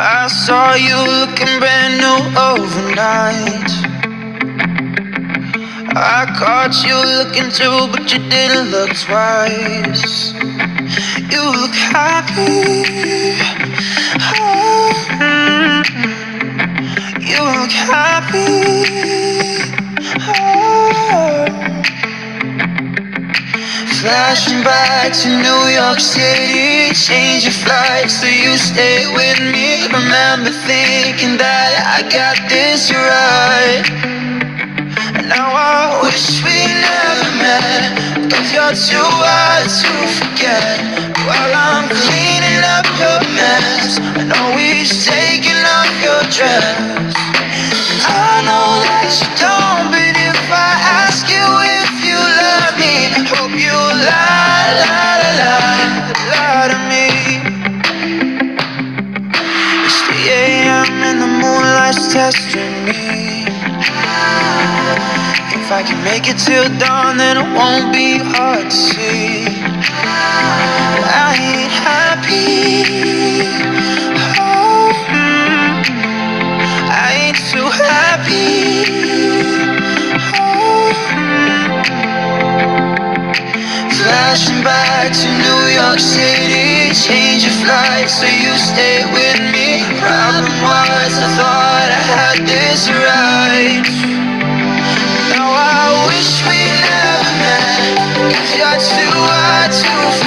I saw you looking brand new overnight. I caught you looking too, but you didn't look twice. You look happy. Oh, you look happy. Oh. Flashing back to New York City, change your flight so you stay with me. Remember thinking that I got this right. And now I wish we never met, 'cause you're too hard to forget. While I'm cleaning up your mess, and always taking off your dress. I know that you don't, but if I ask you if you love me, hope you lie, lie, lie, lie to me. It's 3 a.m. and the moonlight's testing me. If I can make it till dawn, then it won't be hard to see. I ain't happy. Oh, I ain't too happy. Oh, flashing back to New York City, change your flight so you stay with me. Problem was I thought I had this right. Now I wish we never met, 'cause you're too hard to forget.